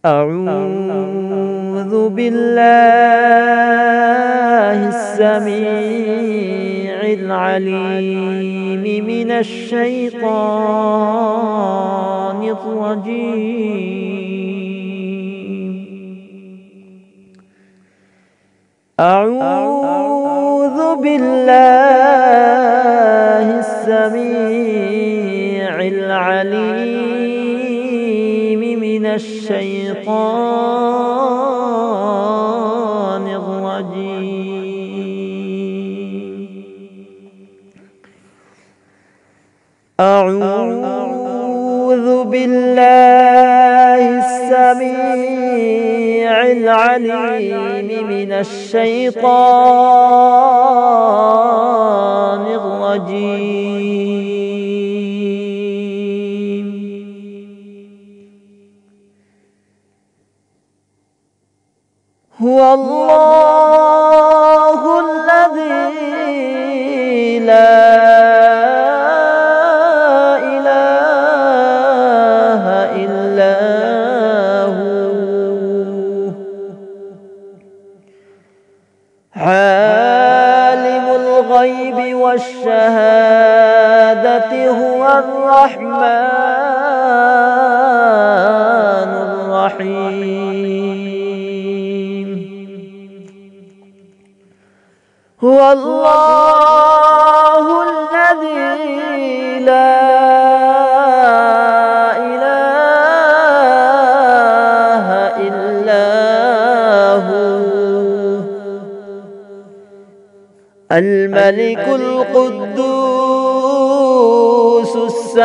أعوذ بالله السميع العليم من الشيطان الرجيم. أعوذ بالله السميع العليم من الشيطان الرجيم. أعوذ بالله السميع العليم من الشيطان الرجيم. هو الله الذي لا إله إلا هو عالم الغيب والشهادة هو الرحمن الرحيم. هو الله الذي لا إله إلا هو الملك القدوس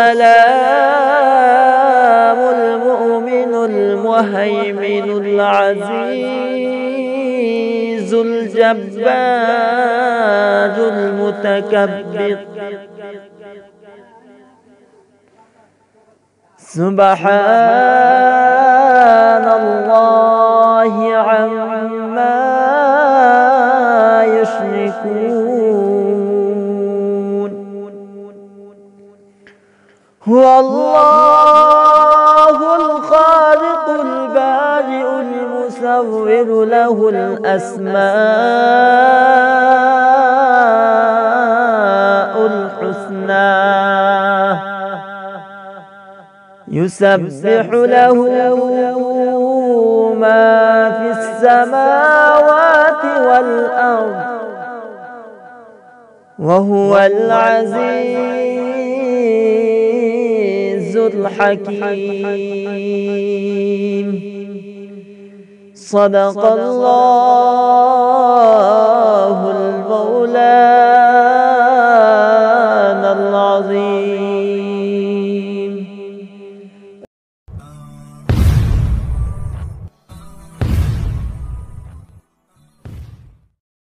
السلام المؤمن المهيمن العزيز الجبار المتكبر سبحان الله عما يشركون. هو الله الخالق البارئ المصور له الأسماء الحسنى يسبح له ما في السماوات والأرض وهو العزيز الحكيم. صدق الله